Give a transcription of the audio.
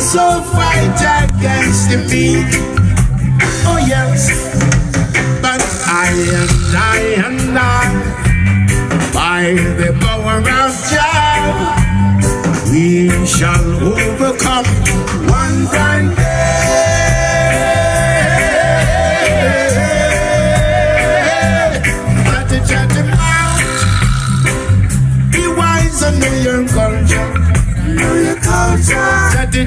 also fight against the meek. Oh yes, but I, by the power of Jah, we shall overcome one fine day. But to judge him out, be wise and know your culture. Know your culture. That the